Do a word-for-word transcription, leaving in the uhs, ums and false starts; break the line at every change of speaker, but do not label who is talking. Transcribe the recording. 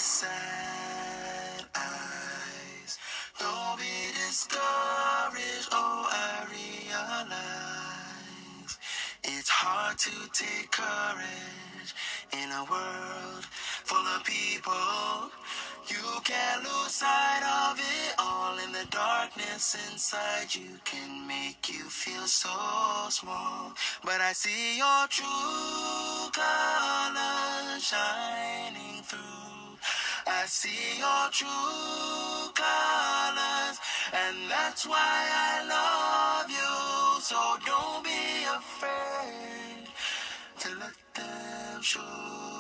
sad eyes. Don't be discouraged, oh, I realize it's hard to take courage in a world full of people. You can't lose sight of it all, in the darkness inside you can make you feel so small. But I see your true colors shining through. I see your true colors, and that's why I love you. So don't be afraid to let them show